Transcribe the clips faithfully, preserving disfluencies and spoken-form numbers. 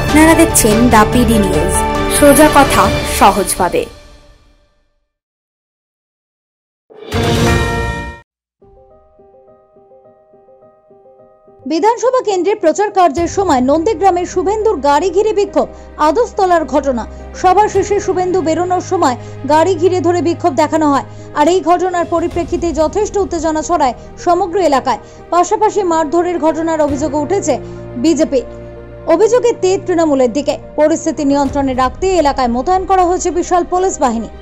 আপনারা দেখছেন the PD news, সোজা কথা সহজভাবে। বিধানসভা কেন্দ্রে প্রচার কার্যের সময় নন্দীগ্রামের শুভেন্দুর গাড়ি ঘিরে বিক্ষোভ, আদস্তলার ঘটনা। সভা শেষে শুভেন্দু বেরোনোর সময় গাড়ি ঘিরে ধরে বিক্ষোভ দেখানো হয়, আর এই ঘটনার পরিপ্রেক্ষিতে যথেষ্ট উত্তেজনা ছড়ায় সমগ্র এলাকায়। পাশাপাশি মারধরের ঘটনার অভিযোগ উঠেছে বিজেপি। অভিযোগের তেজ তৃণমূলের দিকে। পরিস্থিতি নিয়ন্ত্রণে রাখতে এলাকায় মোতায়েন করা হয়েছে বিশাল পুলিশ বাহিনী।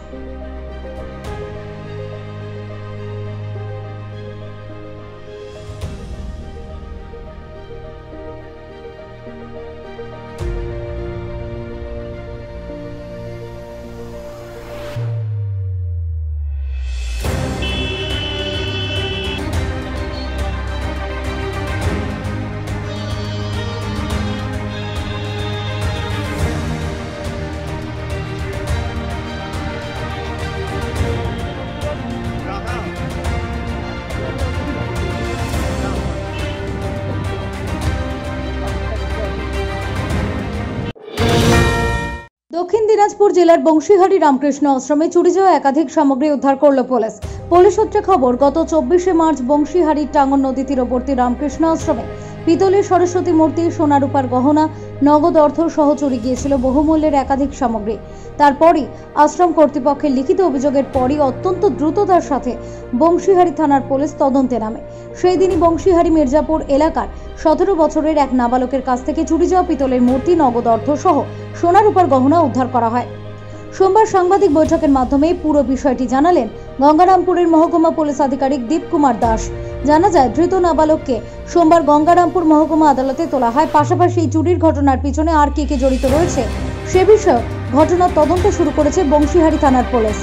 দক্ষিণ দিনাজপুর জেলার বংশীহারি রামকৃষ্ণ আশ্রমে চুরি যাওয়া একাধিক সামগ্রী উদ্ধার করল পুলিশ। পুলিশ সূত্রে খবর, গত চব্বিশে মার্চ বংশীহারির টাঙ্গন নদী তীরবর্তী রামকৃষ্ণ আশ্রমে পিতলের সরস্বতী মূর্তি, সোনা রূপার গহনা, নগদ অর্থ সহ চুরি গিয়েছিল বহুমূল্যের একাধিক সামগ্রী। তারপরই আশ্রম কর্তৃপক্ষের লিখিত অভিযোগের পরই অত্যন্ত দ্রুততার সাথে বংশীহারি থানার পুলিশ তদন্তে নামে। সেই দিনই বংশীহারি মির্জাপুর এলাকার সতেরো বছরের এক নাবালকের কাছ থেকে চুরি যাওয়া পিতলের মূর্তি, নগদ অর্থ সহ সোনা রূপার গহনা উদ্ধার করা হয়। সোমবার সাংবাদিক বৈঠকের মাধ্যমে পুরো বিষয়টি জানালেন গঙ্গারামপুরের মহকুমা পুলিশ আধিকারিক দীপ কুমার দাস। জানা যায়, ধৃত নাবালককে সোমবার গঙ্গারামপুর মহকুমা আদালতে তোলা হয়। পাশাপাশি এই চুরির ঘটনার পিছনে আর কে কে জড়িত রয়েছে সে বিষয়ে ঘটনার তদন্ত শুরু করেছে বংশীহারি থানার পুলিশ।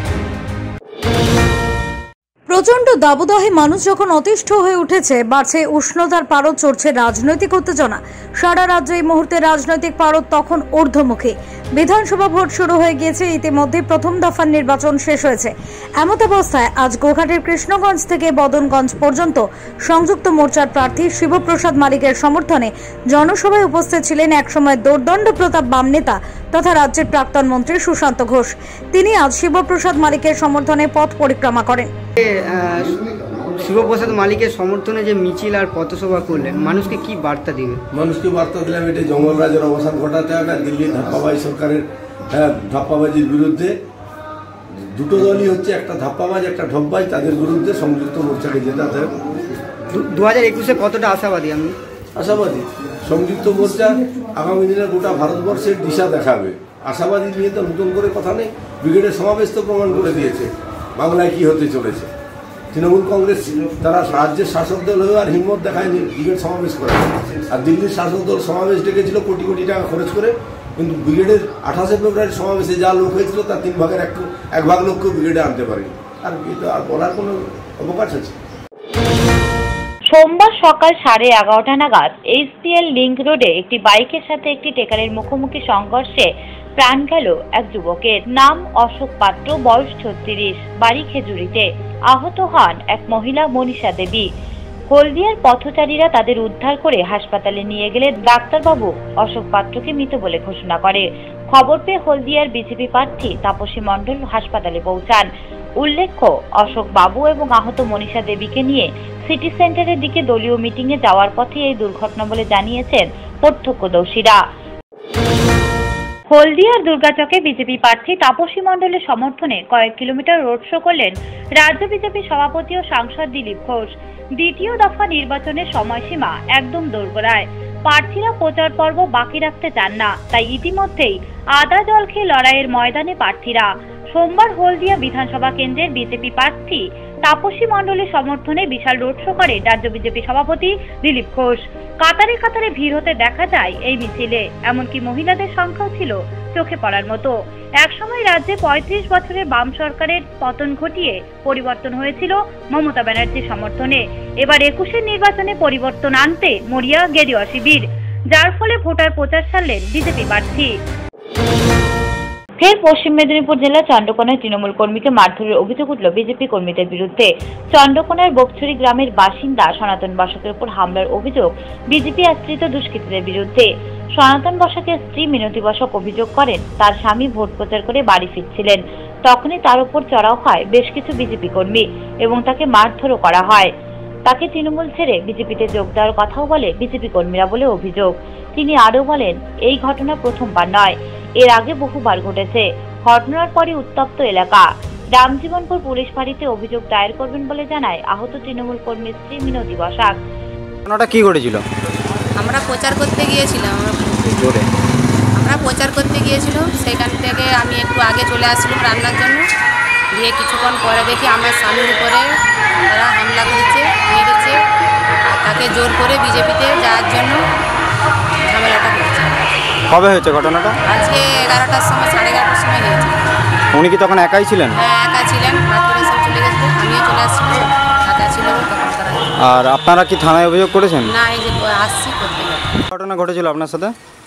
প্রচন্ড দাবদাহে মানুষ যখন অতিষ্ঠ হয়ে উঠেছে, বাড়ছে উষ্ণতার পারদ, চড়ছে রাজনৈতিক উত্তেজনা। সারা রাজ্যে এই মুহূর্তে রাজনৈতিক পারদ তখন ঊর্ধ্বমুখী। বিধানসভা ভোট শুরু হয়ে গিয়েছে, ইতিমধ্যে প্রথম দফার নির্বাচন শেষ হয়েছে। এমত অবস্থায় আজ গোঘাটের কৃষ্ণগঞ্জ থেকে বদনগঞ্জ পর্যন্ত সংযুক্ত মোর্চার প্রার্থী শিবপ্রসাদ মালিকের সমর্থনে জনসভায় উপস্থিত ছিলেন একসময় দোর্দণ্ড প্রতাপ বাম নেতা তথা রাজ্যের প্রাক্তন মন্ত্রী সুশান্ত ঘোষ। তিনি আজ শিবপ্রসাদ মালিকের সমর্থনে পথ পরিক্রমা করেন। শিবপ্রসাদ মালিকের সমর্থনে যে মিছিল আর পথসভা করলেন, মানুষকে কি বার্তা দিবে? মানুষকে বার্তা দিলাম, এটা জঙ্গলরাজের অবসান ঘটাতে হবে। দিল্লির ধাপ্পাবাজি সরকারের ধাপ্পাবাজির বিরুদ্ধে দুটো দলই হচ্ছে, একটা ধাপ্পাবাজ একটা ঢপবাজ, তাদের বিরুদ্ধে সংযুক্ত মোর্চাকে জেতাতে হবে। দু হাজার একুশে কতটা আশাবাদী? আমি আশাবাদী সংযুক্ত মোর্চা আগামী দিনে গোটা ভারতবর্ষের দিশা দেখাবে। আশাবাদী নিয়ে তো নতুন করে কথা নেই। ব্রিগেডের সমাবেশ তো প্রমাণ করে দিয়েছে বাংলায় কি হতে চলেছে। তৃণমূল কংগ্রেস তারা রাজ্যের শাসক দল হয়েও আর হিম্মত দেখায়নি ব্রিগেড সমাবেশ করে। আর দিল্লির শাসক দল সমাবেশ ডেকেছিল কোটি কোটি টাকা খরচ করে, কিন্তু ব্রিগেডের আঠাশে ফেব্রুয়ারি সমাবেশে যা লোক হয়েছিল তার তিন ভাগের এক এক ভাগ লোককেও ব্রিগেডে আনতে পারেনি। আর এটা আর বলার কোনো অবকাশ আছে? সোমবার সকাল সাড়ে এগারোটা নাগাদ এইচপিএল লিংক রোডে একটি বাইকের সাথে একটি টেকারের মুখোমুখি সংঘর্ষে প্রাণ গেল এক যুবকের। নাম অশোক পাত্র, বয়স ছত্রিশ, বাড়ি খেজুরিতে। আহত হন এক মহিলা মনীষা দেবী। হলদিয়ার পথচারীরা তাদের উদ্ধার করে হাসপাতালে নিয়ে গেলে ডাক্তারবাবু অশোক পাত্রকে মৃত বলে ঘোষণা করে। খবর পেয়ে হলদিয়ার বিজেপি প্রার্থী তাপসী মণ্ডল হাসপাতালে পৌঁছান। উল্লেখ্য, অশোক বাবু এবং আহত মনীষা দেবীকে নিয়ে সিটি সেন্টারের দিকে দলীয় মিটিংয়ে যাওয়ার পথে এই দুর্ঘটনা বলে জানিয়েছেন প্রত্যক্ষদর্শীরা। হলদিয়ার দুর্গাচকে বিজেপি প্রার্থী তাপসী মণ্ডলের সমর্থনে কয়েক কিলোমিটার রোড শো করলেন রাজ্য বিজেপি সভাপতি ও সাংসদ দিলীপ ঘোষ। দ্বিতীয় দফা নির্বাচনের সময়সীমা একদম দোরগোড়ায়। প্রার্থীরা প্রচার পর্ব বাকি রাখতে চান না, তাই ইতিমধ্যেই আদা জল খেয়ে লড়াইয়ের ময়দানে প্রার্থীরা। সোমবার হলদিয়া বিধানসভা কেন্দ্রের বিজেপি প্রার্থী তাপসী মণ্ডলের সমর্থনে বিশাল রোড শো করে রাজ্য বিজেপি সভাপতি দিলীপ ঘোষ। কাতারে কাতারে ভিড় হতে দেখা যায় এই মিছিলে। এমনকি মহিলাদের সংখ্যাও ছিল চোখে পড়ার মতো। একসময় রাজ্যে পঁয়ত্রিশ বছরের বাম সরকারের পতন ঘটিয়ে পরিবর্তন হয়েছিল মমতা ব্যানার্জির সমর্থনে। এবার একুশের নির্বাচনে পরিবর্তন আনতে মরিয়া গেরুয়া শিবির, যার ফলে ভোটার প্রচার সারলেন বিজেপি প্রার্থী। ফের পশ্চিম মেদিনীপুর জেলার চন্দ্রকোনায় তৃণমূল কর্মীকে মারধরের অভিযোগ উঠল বিজেপি কর্মীদের বিরুদ্ধে। চন্দ্রকোনার বকছড়ি গ্রামের বাসিন্দা সনাতন বাসকের উপর হামলার অভিযোগ বিজেপি আশ্রিত দুষ্কৃতীদের বিরুদ্ধে। সনাতন বসাকের স্ত্রী মিনতি বসাক অভিযোগ করেন, তার স্বামী ভোট প্রচার করে বাড়ি ফিরছিলেন, তখনই তার উপর চড়াও হয় বেশ কিছু বিজেপি কর্মী এবং তাকে মারধরও করা হয়। তাকে তৃণমূল ছেড়ে বিজেপিতে যোগ দেওয়ার কথাও বলে বিজেপি কর্মীরা বলে অভিযোগ। তিনি আরও বলেন, এই ঘটনা প্রথমবার নয়, এর আগে বহুবার ঘটেছে। ঘটনার পরে উত্তপ্ত এলাকা। রামজীবনপুর পুলিশ ফাঁড়িতে অভিযোগ দায়ের করবেন বলে জানায় আহত তৃণমূল কর্মীর স্ত্রী মিনতি বসাক। ঘটনাটা কি ঘটেছিল? আমরা প্রচার করতে গিয়েছিলাম জোরে আমরা প্রচার করতে গিয়েছিলাম সেখান থেকে আমি একটু আগে চলে আসছিলাম রান্নার জন্য। দিয়ে কিছুক্ষণ পরে দেখি আমার স্বামীর উপরে তারা হামলা করেছে, মেরেছে, আর তাকে জোর করে বিজেপিতে যাওয়ার জন্য ঝামেলাটা করছে। কবে হয়েছে ঘটনাটা? আজকে এগারোটার সময়, সাড়ে এগারোটার সময় হয়েছে। উনি কি তখন একাই ছিলেন? হ্যাঁ, একা ছিলেন, বাকিরা সব চলে গেছিল, আমিও চলে আসছিলাম, একা ছিল তখন তারা। আর আপনারা কি থানায় অভিযোগ করেছেন? না, এই যে আসছি করতে গেলে। ঘটনা ঘটেছিল আপনার সাথে?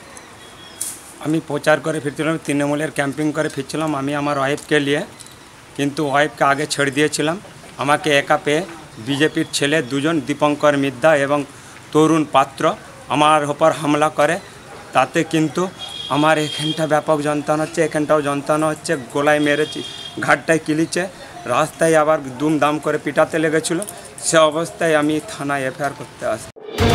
আমি প্রচার করে ফিরছিলাম, তৃণমূলের ক্যাম্পিং করে ফিরছিলাম আমি আমার ওয়াইফকে নিয়ে, কিন্তু ওয়াইফকে আগে ছেড়ে দিয়েছিলাম। আমাকে একা পেয়ে বিজেপির ছেলে দুজন, দীপঙ্কর মিদ্যা এবং তরুণ পাত্র, আমার ওপর হামলা করে। তাতে কিন্তু আমার এখানটা ব্যাপক যন্ত্রণা হচ্ছে, এখানটাও যন্ত্রণা হচ্ছে, গলায় মেরেছি, ঘাটটায় কিলিছে, রাস্তায় আবার দুমদাম করে পিটাতে লেগেছিল। সে অবস্থায় আমি থানায় এফআইআর করতে আসি।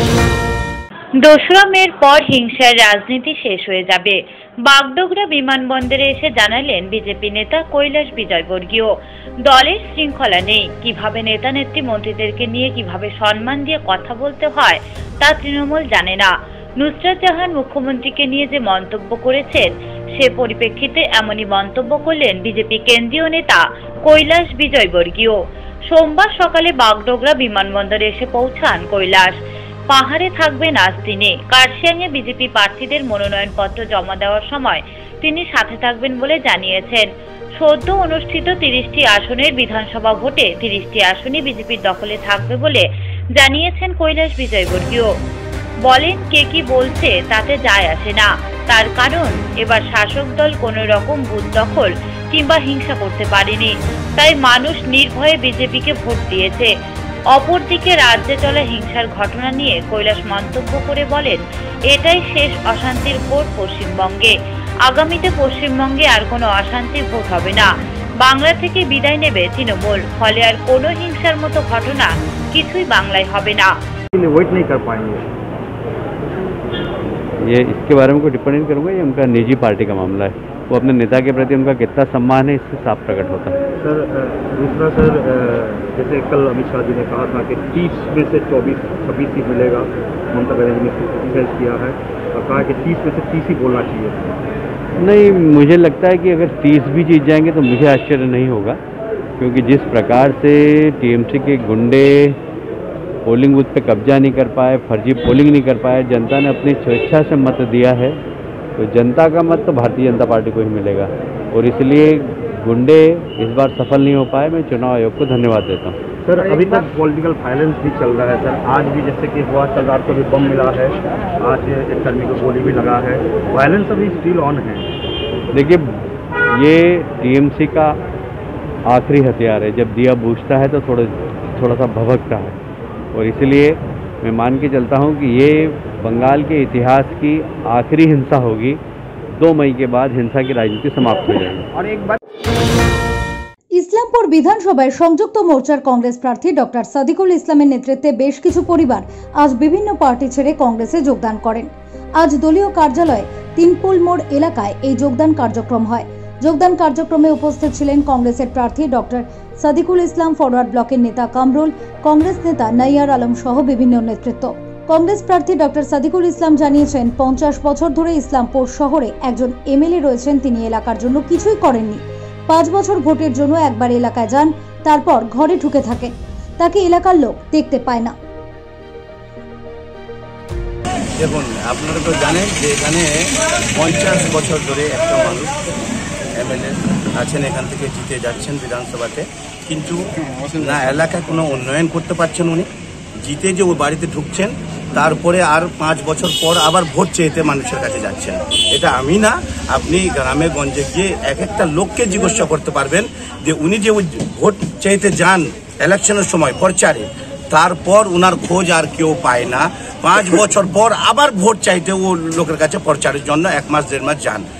দোসরা মের পর হিংসার রাজনীতি শেষ হয়ে যাবে, বাগডোগরা বিমানবন্দরে এসে জানালেন বিজেপি নেতা কৈলাস বিজয়বর্গীয়। দলের শৃঙ্খলা নেই, কিভাবে নেতা নেত্রী মন্ত্রীদেরকে নিয়ে কিভাবে সম্মান দিয়ে কথা বলতে হয় তা তৃণমূল জানে না। নুসরাত জাহান মুখ্যমন্ত্রীকে নিয়ে যে মন্তব্য করেছেন, সে পরিপ্রেক্ষিতে এমনই মন্তব্য করলেন বিজেপি কেন্দ্রীয় নেতা কৈলাস বিজয়বর্গীয়। সোমবার সকালে বাগডোগরা বিমানবন্দরে এসে পৌঁছান কৈলাস। পাহাড়ে থাকবেন আজ তিনি। কার্শিয়াংয়ে বিজেপি প্রার্থীদের মনোনয়নপত্র জমা দেওয়ার সময় তিনি সাথে থাকবেন বলে জানিয়েছেন। সদ্য অনুষ্ঠিত তিরিশটি আসনের বিধানসভা ভোটে তিরিশটি আসনই বিজেপির দখলে থাকবে বলে জানিয়েছেন কৈলাস বিজয়বর্গীয়। বলেন, কে কি বলছে তাতে যায় আসে না, তার কারণ এবার শাসক দল কোনো রকম বুথ দখল কিংবা হিংসা করতে পারেনি, তাই মানুষ নির্ভয়ে বিজেপিকে ভোট দিয়েছে। অপরদিকে রাজ্যে চলা হিংসার ঘটনা নিয়ে কৈলাস মন্তব্য করে বলেন, এটাই শেষ অশান্তির ভোট পশ্চিমবঙ্গে। আগামীতে পশ্চিমবঙ্গে আর কোনো অশান্তির ভোট হবে না। বাংলা থেকে বিদায় নেবে তৃণমূল, ফলে আর কোনো হিংসার মতো ঘটনা কিছুই বাংলায় হবে না। ये इसके बारे में कोई टिप्पणी नहीं करूँगा, ये उनका निजी पार्टी का मामला है। वो अपने नेता के प्रति उनका कितना सम्मान है इससे साफ प्रकट होता है। सर दूसरा सर, जैसे कल अमित शाह जी ने कहा था कि तीस में से चौबीस छब्बीस सीट मिलेगा, ममता बनर्जी ने डिफेंस किया है और कहा कि तीस में से तीस ही बोलना चाहिए। नहीं, मुझे लगता है कि अगर तीस भी जीत जाएंगे तो मुझे आश्चर्य नहीं होगा, क्योंकि जिस प्रकार से टीएमसी के गुंडे पोलिंग बूथ पे कब्जा नहीं कर पाए, फर्जी पोलिंग नहीं कर पाए, जनता ने अपनी स्वेच्छा से मत दिया है, तो जनता का मत तो भारतीय जनता पार्टी को ही मिलेगा और इसलिए गुंडे इस बार सफल नहीं हो पाए। मैं चुनाव आयोग को धन्यवाद देता हूँ। सर अभी तक पॉलिटिकल वायलेंस भी चल रहा है सर, आज भी जैसे कि हुआ कल रात को भी बम मिला है, आज एक कर्मी को गोली भी लगा है, वायलेंस अभी स्टिल ऑन है। देखिए, ये टीएमसी का आखिरी हथियार है, जब दिया बूझता है तो थोड़ा थोड़ा सा भभकता है और इसलिए मैं मान के चलता हूं कि ये बंगाल के इतिहास की आखिरी हिंसा होगी। दो मई के बाद हिंसा की राजनीति समाप्त हो जाएगी। और एक बात, ইসলামপুর বিধানসভায় সংযুক্ত মোর্চার কংগ্রেস প্রার্থী ডক্টর সাদিকুল ইসলামের নেতৃত্বে বেশ কিছু পরিবার আজ বিভিন্ন পার্টি ছেড়ে কংগ্রেসে যোগদান করেন। আজ দলীয় কার্যালয়ে তিনপুল মোড় এলাকায় এই যোগদান কার্যক্রম হয়। যোগদান কার্যক্রমে উপস্থিত ছিলেন কংগ্রেসের প্রার্থী ডক্টর সাদিকুল ইসলাম, ফরওয়ার্ড ব্লকের নেতা কামরুল, কংগ্রেস নেতা নাইয়ার আলম সহ বিভিন্ন নেতৃত্ব। কংগ্রেস প্রার্থী ডক্টর সাদিকুল ইসলাম জানিয়েছেন, পঞ্চাশ বছর ধরে ইসলামপুর শহরে একজন এমএলএ রয়েছেন, তিনি এলাকার জন্য কিছুই করেননি। পাঁচ বছর ভোটের জন্য একবার এলাকায় যান, তারপর ঘরে ঢুকে থাকে, তাকে এলাকার লোক দেখতে পায় না। দেখুন, আপনারা তো জানেন যে এখানে পঞ্চাশ বছর ধরে একটা মানুষ এমএলএ আছেন, এখান থেকে জিতে যাচ্ছেন বিধানসভাতে, কিন্তু না এলাকায় কোনো উন্নয়ন করতে পারছেন উনি। জিতে যে ওই বাড়িতে ঢুকছেন, তারপরে আর পাঁচ বছর পর আবার ভোট চেয়েতে মানুষের কাছে যাচ্ছেন। এটা আমি না, আপনি গ্রামে গঞ্জে গিয়ে এক একটা লোককে জিজ্ঞাসা করতে পারবেন যে উনি যে ওই ভোট চাইতে যান ইলেকশনের সময় প্রচারে, তারপর ওনার খোঁজ আর কেউ পায় না। পাঁচ বছর পর আবার ভোট চাইতে ও লোকের কাছে প্রচারের জন্য এক মাস দেড় মাস যান।